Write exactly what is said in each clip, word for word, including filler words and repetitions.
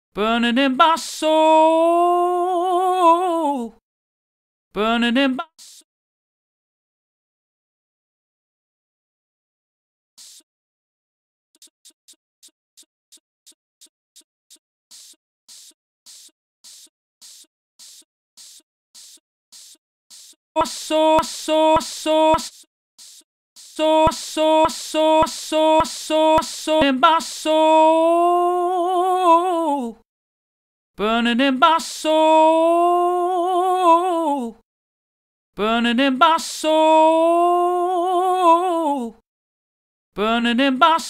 burning in my soul, burning in my soul. So so so so so so so so so in my soul, burning in my soul, burning in my soul, burning in my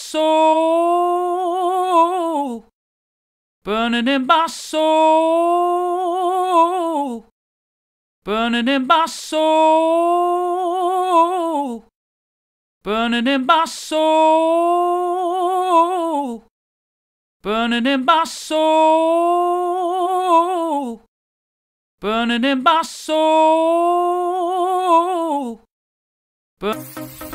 soul, burning in my soul, burning in my soul, burning in my soul, burning in my soul, burning in my soul. Burn